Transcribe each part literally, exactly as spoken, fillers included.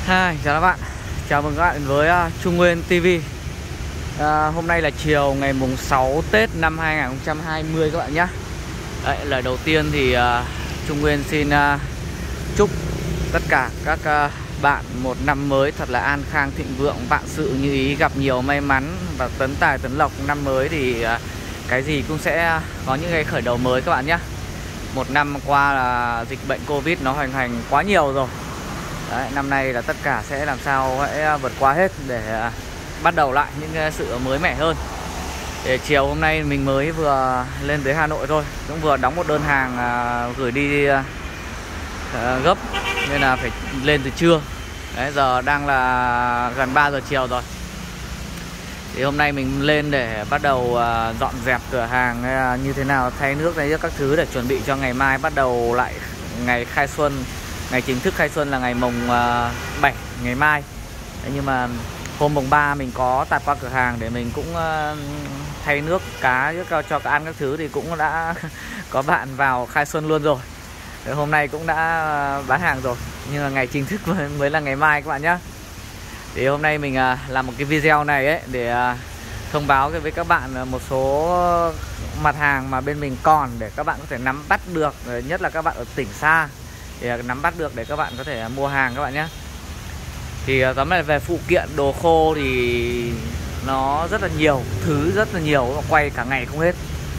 Hi, chào các bạn. Chào mừng các bạn với uh, Trung Nguyên ti vi. uh, Hôm nay là chiều ngày mùng sáu Tết năm hai nghìn không trăm hai mươi các bạn nhé. Đấy, lời đầu tiên thì uh, Trung Nguyên xin uh, chúc tất cả các uh, bạn một năm mới thật là an khang thịnh vượng, vạn sự như ý, gặp nhiều may mắn và tấn tài tấn lộc. Năm mới thì uh, cái gì cũng sẽ có những cái khởi đầu mới các bạn nhé. Một năm qua là dịch bệnh Covid nó hoành hành quá nhiều rồi. Đấy, năm nay là tất cả sẽ làm sao hãy vượt qua hết để bắt đầu lại những sự mới mẻ hơn. Để chiều hôm nay mình mới vừa lên tới Hà Nội thôi, cũng vừa đóng một đơn hàng gửi đi gấp nên là phải lên từ trưa. Đấy, giờ đang là gần ba giờ chiều rồi. Thì hôm nay mình lên để bắt đầu dọn dẹp cửa hàng như thế nào, thay nước này các thứ để chuẩn bị cho ngày mai bắt đầu lại ngày khai xuân. Ngày chính thức khai xuân là ngày mùng bảy, ngày mai. Đấy, nhưng mà hôm mùng ba mình có tạt qua cửa hàng để mình cũng thay nước cá cho cá ăn các thứ, thì cũng đã có bạn vào khai xuân luôn rồi. Đấy, hôm nay cũng đã bán hàng rồi, nhưng mà ngày chính thức mới là ngày mai các bạn nhé. Thì hôm nay mình làm một cái video này ấy để thông báo với các bạn một số mặt hàng mà bên mình còn, để các bạn có thể nắm bắt được, nhất là các bạn ở tỉnh xa để nắm bắt được để các bạn có thể mua hàng các bạn nhé. Thì tóm lại về phụ kiện đồ khô thì nó rất là nhiều thứ, rất là nhiều, quay cả ngày không hết.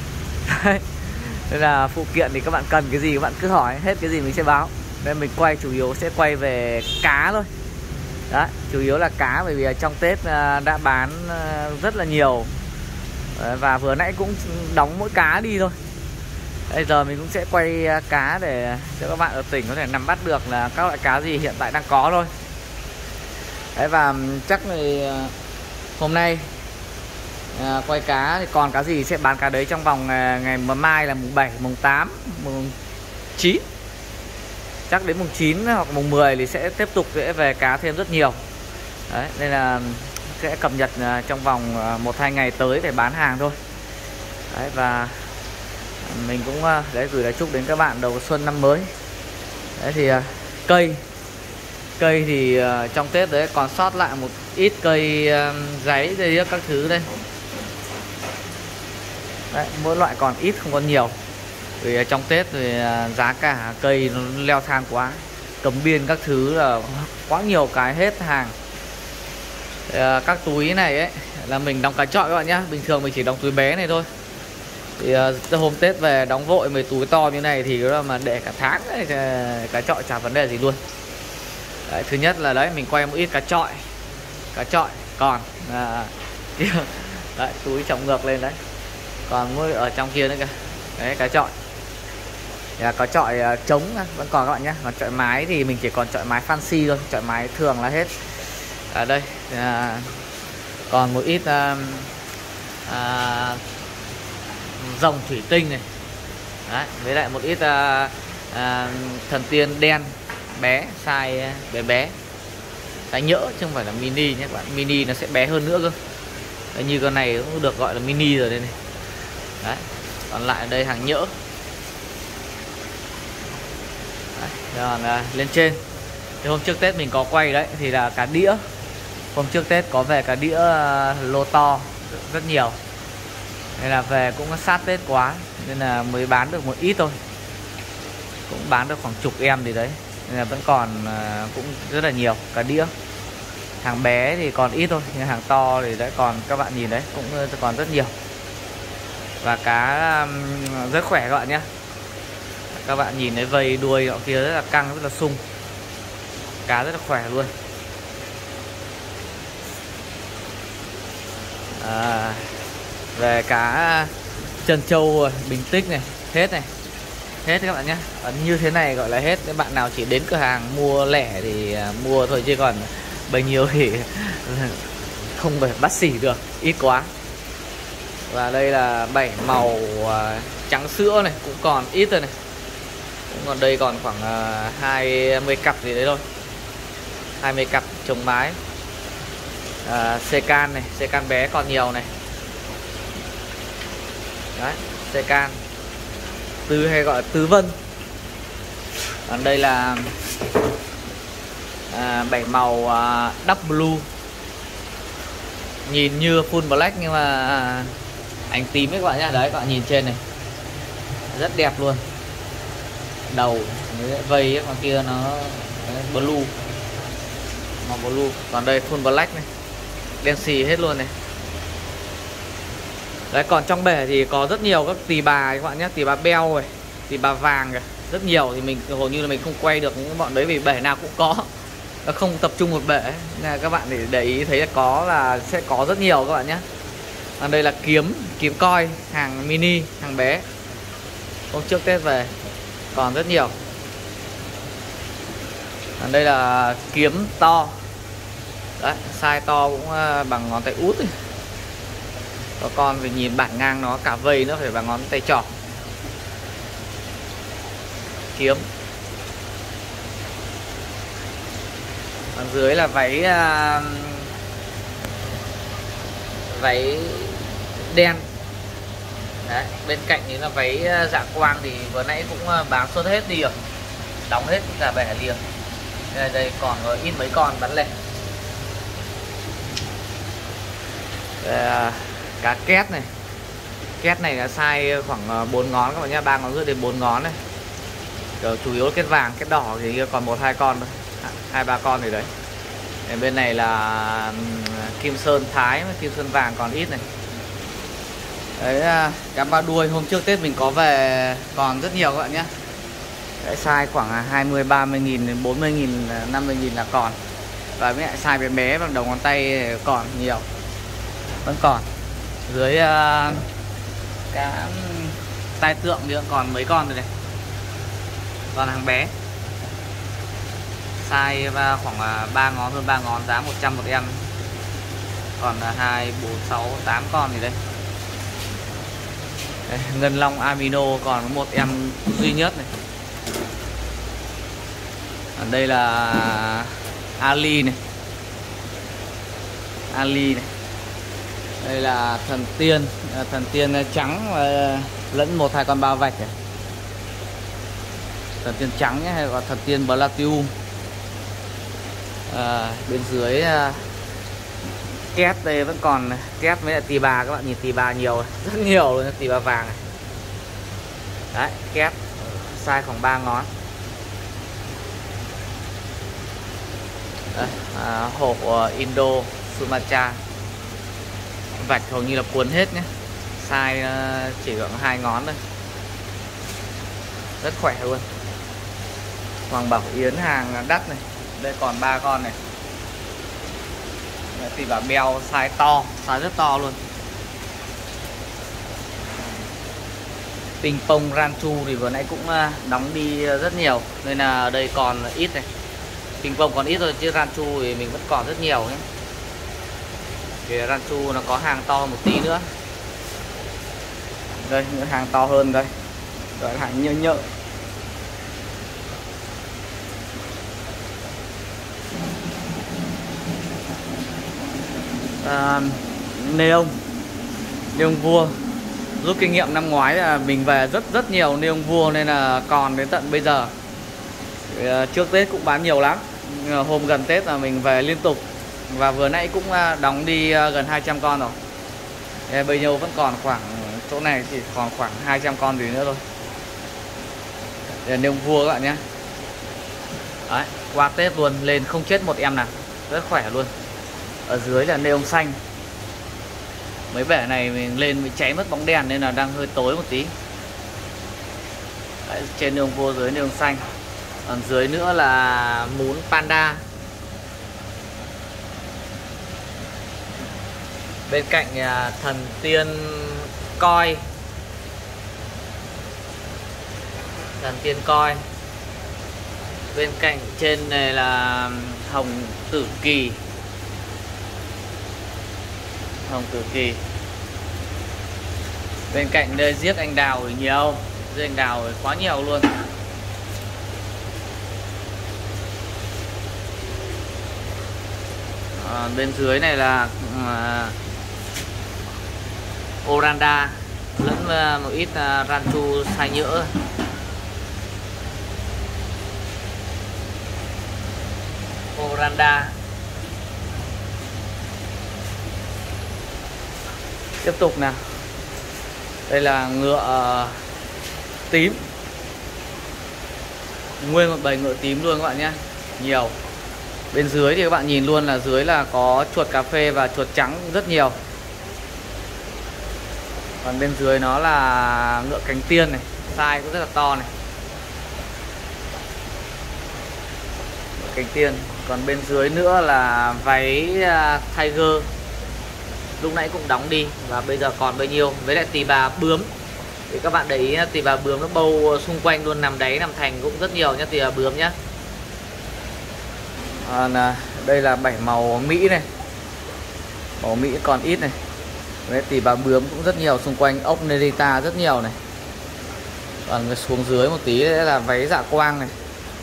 Nên là phụ kiện thì các bạn cần cái gì các bạn cứ hỏi, hết cái gì mình sẽ báo. Nên mình quay chủ yếu sẽ quay về cá thôi. Đấy, chủ yếu là cá, bởi vì trong Tết đã bán rất là nhiều. Và vừa nãy cũng đóng mỗi cá đi thôi. Bây giờ mình cũng sẽ quay cá để cho các bạn ở tỉnh có thể nắm bắt được là các loại cá gì hiện tại đang có thôi. Đấy, và chắc thì hôm nay à, quay cá thì còn cá gì sẽ bán cá đấy trong vòng ngày, ngày mai là mùng bảy, mùng tám, mùng chín. Chắc đến mùng chín hoặc mùng mười thì sẽ tiếp tục sẽ về cá thêm rất nhiều. Đấy, nên là sẽ cập nhật trong vòng một hai ngày tới để bán hàng thôi. Đấy, và mình cũng đấy gửi lời chúc đến các bạn đầu xuân năm mới. Đấy thì cây cây thì trong Tết đấy còn sót lại một ít cây giấy đây các thứ đây. Đấy, mỗi loại còn ít không còn nhiều. Vì trong Tết thì giá cả cây nó leo thang quá, cấm biên các thứ là quá nhiều cái hết hàng. Các túi này ấy là mình đóng cá chọi các bạn nhá. Bình thường mình chỉ đóng túi bé này thôi. Thì uh, hôm Tết về đóng vội mấy túi to như này thì mà để cả tháng ấy, cá chọi chả vấn đề gì luôn. Đấy, thứ nhất là đấy mình quay một ít cá chọi, cá chọi còn à, đấy, túi trọng ngược lên đấy, còn mỗi ở trong kia nữa kìa. Đấy, cá chọi, yeah, cá chọi uh, trống vẫn còn các bạn nhé. Còn chọi mái thì mình chỉ còn chọi mái fancy thôi, chọi mái thường là hết. Ở đây à, còn một ít uh, à, rồng thủy tinh này. Đấy, với lại một ít à, à, thần tiên đen bé, size bé bé, size nhỡ chứ không phải là mini nhé các bạn. Mini nó sẽ bé hơn nữa cơ. Đấy, như con này cũng được gọi là mini rồi đây này. Đấy, còn lại đây hàng nhỡ. Đấy, còn à, lên trên thì hôm trước Tết mình có quay đấy thì là cá đĩa. Hôm trước Tết có về cá đĩa lô to rất, rất nhiều. Nên là về cũng sát Tết quá nên là mới bán được một ít thôi, cũng bán được khoảng chục em gì đấy, nên là vẫn còn cũng rất là nhiều cá đĩa. Hàng bé thì còn ít thôi, nhưng hàng to thì đã còn, các bạn nhìn đấy cũng còn rất nhiều. Và cá rất khỏe các bạn nhé. Các bạn nhìn thấy vây đuôi họ kia rất là căng, rất là sung, cá rất là khỏe luôn. À, về cá trân châu bình tích này, hết này, hết các bạn nhé. Như thế này gọi là hết. Các bạn nào chỉ đến cửa hàng mua lẻ thì mua thôi, chứ còn bao nhiêu thì không phải bắt xỉ được, ít quá. Và đây là bảy màu trắng sữa này, cũng còn ít rồi này. Cũng còn đây còn khoảng hai mươi cặp gì đấy thôi, hai mươi cặp trồng mái. à, xê can này, xê can bé còn nhiều này. Đấy, xê can Tư hay gọi là tứ vân. Còn đây là à, bảy màu uh, Dark Blue, nhìn như full black nhưng mà à, ánh tím ấy các bạn nhá. Đấy các bạn nhìn trên này rất đẹp luôn, đầu vây ấy, còn kia nó blue, màu blue. Còn đây full black này, đen xì hết luôn này. Đấy, còn trong bể thì có rất nhiều các tỳ bà các bạn nhé, tỳ bà beo rồi, tỳ bà vàng rồi, rất nhiều. Thì mình hầu như là mình không quay được những bọn đấy vì bể nào cũng có, nó không tập trung một bể. Nên là các bạn để để ý thấy là có là sẽ có rất nhiều các bạn nhé. Còn đây là kiếm, kiếm coi, hàng mini, hàng bé. Hôm trước Tết về còn rất nhiều. Còn đây là kiếm to. Đấy, size to cũng bằng ngón tay út này. Có con phải nhìn bản ngang nó cả vây nữa phải bằng ngón tay trỏ. Kiếm. Ở dưới là váy uh, váy đen. Đấy, bên cạnh thì là váy dạ quang thì vừa nãy cũng bán suốt hết đi rồi, đóng hết cả bể liền. Đây, đây còn có ít mấy con bán lẻ. Đây, cá két này, két này là size khoảng bốn ngón các bạn nhé, ba ngón rưỡi đến bốn ngón này. Rồi, chủ yếu là két vàng, két đỏ thì còn một hai con thôi, hai ba con thì đấy. Để bên này là kim sơn thái, kim sơn vàng còn ít này. Đấy, cá ba đuôi hôm trước Tết mình có về còn rất nhiều các bạn nhé. Đấy, size khoảng hai mươi ba mươi nghìn đến bốn mươi nghìn, năm mươi nghìn là còn. Và với lại size bé bé bằng đầu ngón tay còn nhiều, vẫn còn. Dưới uh, cá tai tượng thì còn mấy con rồi này, còn hàng bé. Size khoảng ba ngón, hơn ba ngón, giá một trăm một em. Còn hai, bốn, sáu, tám con thì đây. Đây, ngân long amino còn có một em duy nhất này. Ở đây là Ali này, Ali này. Đây là thần tiên, thần tiên trắng lẫn một hai con bao vạch này. Thần tiên trắng nhé, hay gọi thần tiên Platinum. À, bên dưới két đây vẫn còn két với lại tỳ bà, các bạn nhìn tỳ bà nhiều, rất nhiều luôn, tỳ bà vàng này. Đấy, két size khoảng ba ngón. Đây, à, hộp uh, Indo Sumatra, vạch hầu như là cuốn hết nhé, size uh, chỉ khoảng hai ngón thôi, rất khỏe luôn. Hoàng Bảo Yến hàng đắt này, đây còn ba con này. Tỳ bà beo size to, size rất to luôn. Ping pong ranchu thì vừa nãy cũng đóng đi rất nhiều nên là ở đây còn ít này. Ping pong còn ít rồi chứ ranchu thì mình vẫn còn rất nhiều nhé. Thì ranchu nó có hàng to một tí nữa. Đây, những hàng to hơn đây. Đó là hàng nhợ nhợ. À, neon neon vua, rút kinh nghiệm năm ngoái là mình về rất rất nhiều neon vua nên là còn đến tận bây giờ. Trước Tết cũng bán nhiều lắm, hôm gần Tết là mình về liên tục. Và vừa nãy cũng đóng đi gần hai trăm con rồi. Bây giờ vẫn còn khoảng, chỗ này chỉ còn khoảng hai trăm con gì nữa thôi. Đây là neon vua các bạn nhé. Đấy, qua Tết luôn, lên không chết một em nào, rất khỏe luôn. Ở dưới là neon xanh. Mấy bể này mình lên bị cháy mất bóng đèn nên là đang hơi tối một tí. Đấy, trên neon vua, dưới neon xanh. Còn dưới nữa là mún panda. Bên cạnh là thần tiên coi, thần tiên coi. Bên cạnh trên này là hồng tử kỳ, hồng tử kỳ. Bên cạnh đây giết anh đào thì nhiều, giết anh đào thì quá nhiều luôn. À, bên dưới này là uh, Oranda lẫn uh, một ít uh, ranchu sai nhỡ. Oranda. Tiếp tục nào. Đây là ngựa tím. Nguyên một bầy ngựa tím luôn các bạn nhé. Nhiều. Bên dưới thì các bạn nhìn luôn là dưới là có chuột cà phê và chuột trắng rất nhiều. Còn bên dưới nó là ngựa cánh tiên này, size cũng rất là to này. Ngựa cánh tiên. Còn bên dưới nữa là váy Tiger. Lúc nãy cũng đóng đi và bây giờ còn bấy nhiêu. Với lại tỳ bà bướm. Thì các bạn để ý tỳ bà bướm nó bâu xung quanh luôn, nằm đáy nằm thành cũng rất nhiều nhá, tỳ bà bướm nhá. À, đây là bảy màu Mỹ này. Màu Mỹ còn ít này. Đấy, tỳ bà bướm cũng rất nhiều, xung quanh ốc Nerita rất nhiều này. Còn xuống dưới một tí đấy là váy dạ quang này.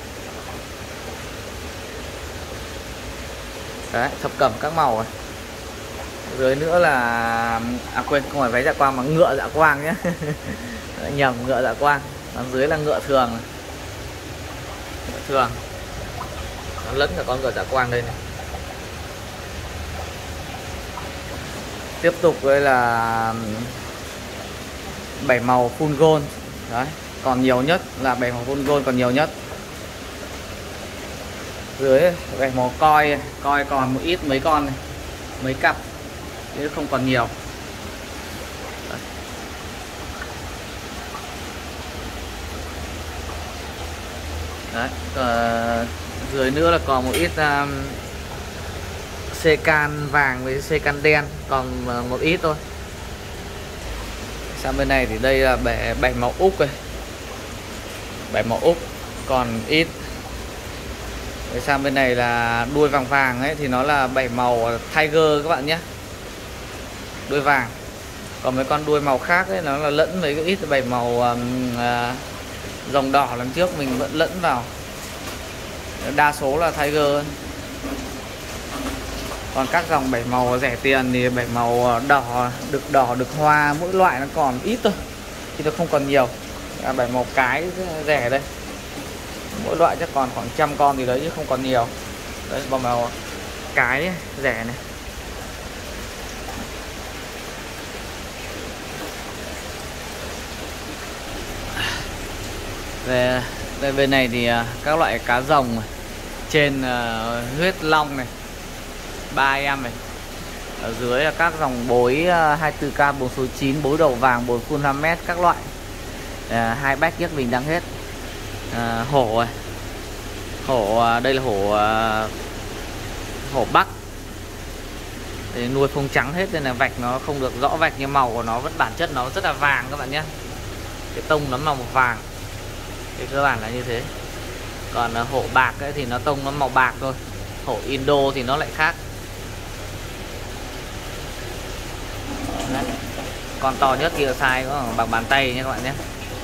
Đấy, thập cẩm các màu này. Dưới nữa là, à quên, không phải váy dạ quang mà ngựa dạ quang nhé. Nhầm, ngựa dạ quang. Còn dưới là ngựa thường này. Ngựa thường. Nó lẫn cả con ngựa dạ quang đây này. Tiếp tục đây là bảy màu full gold. Đấy, còn nhiều nhất là bảy màu full gold còn nhiều nhất. Dưới bảy màu coi, coi còn một ít mấy con này, mấy cặp chứ không còn nhiều. Đấy. Đấy, à, dưới nữa là còn một ít um, xê can vàng với xê can đen, còn một ít thôi. Sang bên này thì đây là bảy, bảy màu Úc rồi. Bảy màu Úc còn ít. Để sang bên này là đuôi vàng vàng ấy thì nó là bảy màu Tiger các bạn nhé. Đuôi vàng. Còn mấy con đuôi màu khác ấy nó là lẫn với cái ít bảy màu um, uh, dòng đỏ lần trước mình vẫn lẫn vào. Đa số là Tiger ấy. Còn các dòng bảy màu rẻ tiền thì bảy màu đỏ, đực đỏ, đực hoa, mỗi loại nó còn ít thôi, chứ nó không còn nhiều. À, bảy màu cái rẻ đây, mỗi loại chắc còn khoảng trăm con gì đấy chứ không còn nhiều. Đấy, bảy màu cái rẻ này. Về đây bên này thì các loại cá rồng này. Trên uh, huyết long này, ba em này. Ở dưới là các dòng bối uh, hai mươi tư K, bốn số chín, bối đầu vàng, bối full năm mét các loại. uh, Hai bách nhất mình đang hết. uh, Hổ này. Hổ uh, đây là hổ uh, hổ Bắc. Để nuôi phông trắng hết nên là vạch nó không được rõ vạch, nhưng màu của nó vẫn bản chất nó rất là vàng các bạn nhé. Cái tông nó màu vàng. Thì cơ bản là như thế. Còn uh, hổ bạc ấy thì nó tông nó màu bạc thôi. Hổ Indo thì nó lại khác. Đấy. Con to nhất kia size có bằng bàn tay nha các bạn nhé.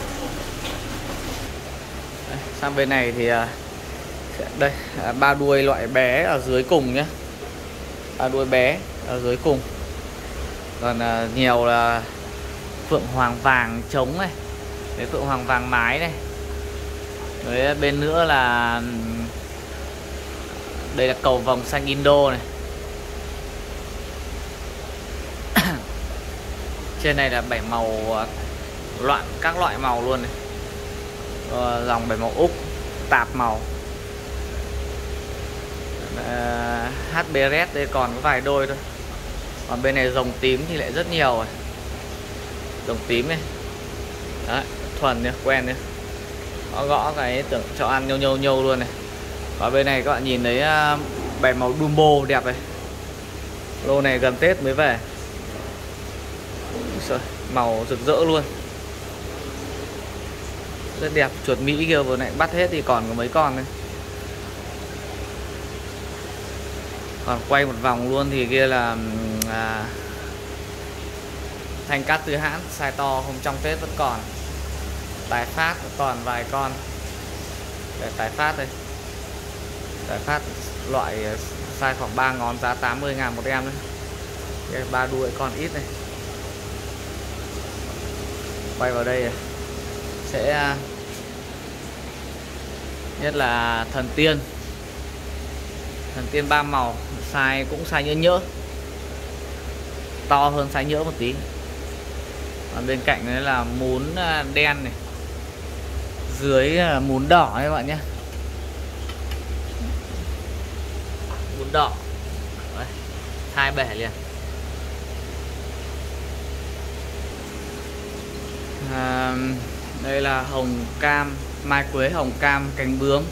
Đấy, sang bên này thì uh, đây uh, ba đuôi loại bé ở dưới cùng nhé. Ba đuôi bé ở dưới cùng. Còn uh, nhiều là phượng hoàng vàng trống này, cái phượng hoàng vàng mái này. Với bên nữa là đây là cầu vồng xanh Indo này. Trên này là bảy màu loạn các loại màu luôn này. Ờ, dòng bảy màu Úc tạp màu. ờ, hát bê Red đây còn có vài đôi thôi. Còn bên này rồng tím thì lại rất nhiều rồi. Rồng tím này. Đấy, thuần nhá, quen nhá. Nó gõ cái tưởng cho ăn nhâu nhâu nhâu luôn này. Và bên này các bạn nhìn thấy bảy màu Dumbo đẹp này. Lô này gần Tết mới về. Trời, màu rực rỡ luôn. Rất đẹp. Chuột Mỹ kia vừa nãy bắt hết thì còn có mấy con này. Còn quay một vòng luôn thì kia là à, thanh cát tứ hãn size to hôm trong Tết vẫn còn. Tài phát còn vài con. Để tài phát đây. Tài phát loại size khoảng ba ngón, giá tám mươi ngàn một em đấy. Ba đuôi còn ít này. Quay vào đây sẽ nhất là thần tiên. Thần tiên ba màu, size cũng size nhỡ nhỡ, to hơn size nhỡ một tí. Ở bên cạnh đấy là mún đen này, dưới là mún đỏ các bạn nhé. Mún đỏ đấy, hai bể liền. À, đây là hồng cam, mai quế hồng cam cánh bướm.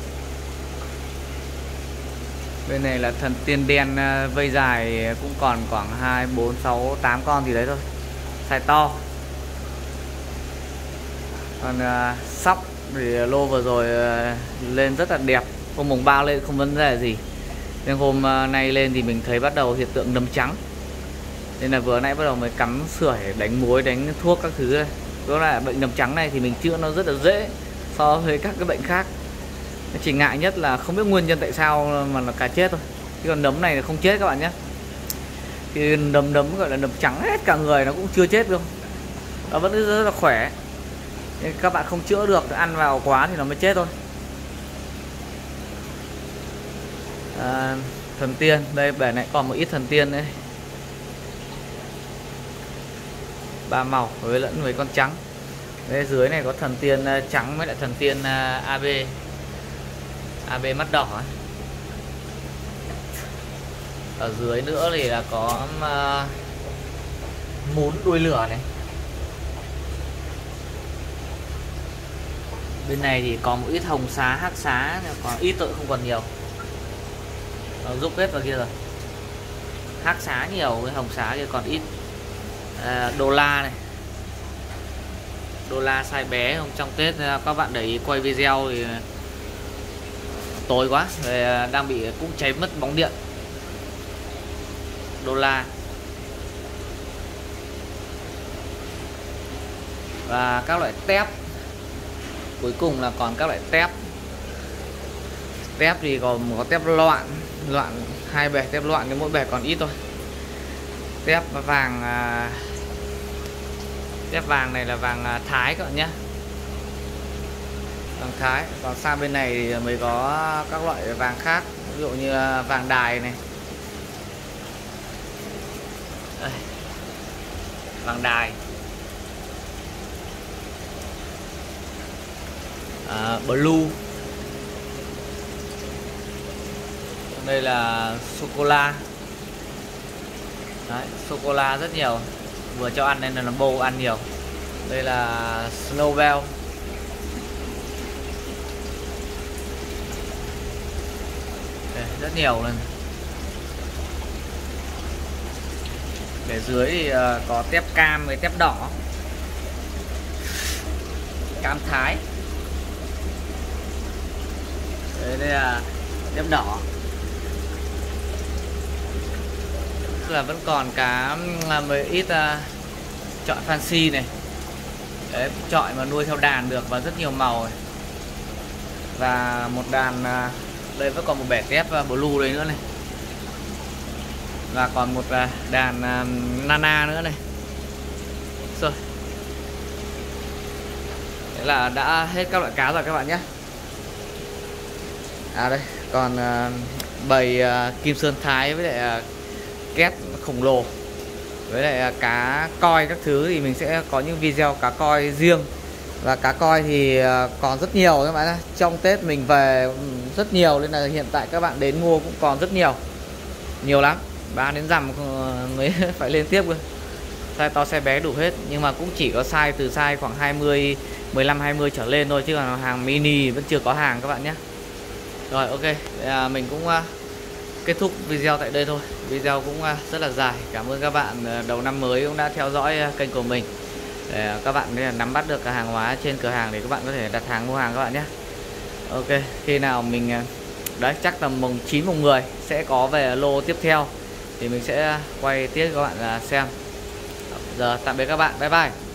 Bên này là thần tiên đen vây dài, cũng còn khoảng hai, bốn, sáu, tám con gì đấy thôi, size to. Còn uh, sóc thì lô vừa rồi uh, lên rất là đẹp. Hôm mùng ba lên không vấn đề gì, nhưng hôm uh, nay lên thì mình thấy bắt đầu hiện tượng nấm trắng. Nên là vừa nãy bắt đầu mới cắm sưởi đánh muối, đánh thuốc các thứ. Đó là bệnh nấm trắng này thì mình chữa nó rất là dễ so với các cái bệnh khác. Chỉ ngại nhất là không biết nguyên nhân tại sao mà nó cá chết thôi, chứ còn nấm này là không chết các bạn nhé. Thì nấm nấm gọi là nấm trắng hết cả người nó cũng chưa chết đâu, nó vẫn rất là khỏe. Nhưng các bạn không chữa được, ăn vào quá thì nó mới chết thôi. À, thần tiên đây, bể này còn một ít thần tiên đấy, ba màu với lẫn với con trắng. Đây dưới này có thần tiên trắng với lại thần tiên a bê a bê mắt đỏ ấy. Ở dưới nữa thì là có uh, mún đuôi lửa này. Bên này thì có một ít hồng xá, hắc xá, còn ít tội không còn nhiều. Nó rút hết vào kia rồi. Hắc xá nhiều, cái hồng xá thì còn ít. À, đô la này, đô la size bé. Hôm trong Tết các bạn để ý quay video thì tối quá, rồi đang bị cũng cháy mất bóng điện. Đô la và các loại tép. Cuối cùng là còn các loại tép. Tép thì còn có tép loạn, loạn hai bể tép loạn, nhưng mỗi bể còn ít thôi. Tép vàng, tép vàng này là vàng Thái các bạn nhé, vàng Thái. Còn sang bên này thì mới có các loại vàng khác, ví dụ như vàng đài này. Đây, vàng đài, à, blue. Đây là sô cô la. Đấy, sô cô la rất nhiều, vừa cho ăn nên là nó bầu ăn nhiều. Đây là Snowbell. Đây, rất nhiều luôn. Để dưới thì uh, có tép cam với tép đỏ, cam Thái. Đấy, đây là tép đỏ. Là vẫn còn cá mới ít uh, chọi fancy này. Đấy, chọi mà nuôi theo đàn được và rất nhiều màu này. Và một đàn uh, đây vẫn còn một bể tép uh, blue đây nữa này. Và còn một uh, đàn uh, nana nữa này. Rồi. Thế là đã hết các loại cá rồi các bạn nhé. À đây, còn uh, bầy uh, kim sơn Thái với lại uh, két khổng lồ với lại cá coi các thứ thì mình sẽ có những video cá coi riêng. Và cá coi thì còn rất nhiều các bạn ạ. Trong Tết mình về rất nhiều nên là hiện tại các bạn đến mua cũng còn rất nhiều, nhiều lắm, bán đến rằm mới phải lên tiếp cơ. Size to size bé đủ hết, nhưng mà cũng chỉ có size từ size khoảng hai mươi, mười lăm hai mươi trở lên thôi, chứ còn hàng mini vẫn chưa có hàng các bạn nhé. Rồi ok, à, mình cũng uh, kết thúc video tại đây thôi. Video cũng uh, rất là dài. Cảm ơn các bạn uh, đầu năm mới cũng đã theo dõi uh, kênh của mình, để uh, các bạn uh, nắm bắt được uh, hàng hóa trên cửa hàng để các bạn có thể đặt hàng mua hàng các bạn nhé. Ok, khi nào mình uh, đấy chắc tầm mùng chín mùng mười sẽ có về lô tiếp theo thì mình sẽ quay tiếp các bạn uh, xem. Giờ tạm biệt các bạn, bye bye.